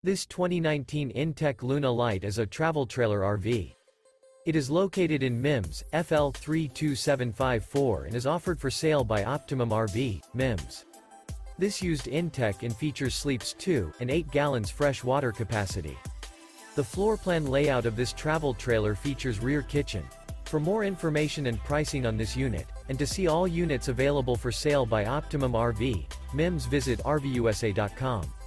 This 2019 inTech Luna Lite is a travel trailer RV. It is located in Mims, FL 32754 and is offered for sale by Optimum RV, Mims. This used inTech and features sleeps 2 and 8 gallons fresh water capacity. The floor plan layout of this travel trailer features rear kitchen. For more information and pricing on this unit, and to see all units available for sale by Optimum RV, Mims, visit RVUSA.com.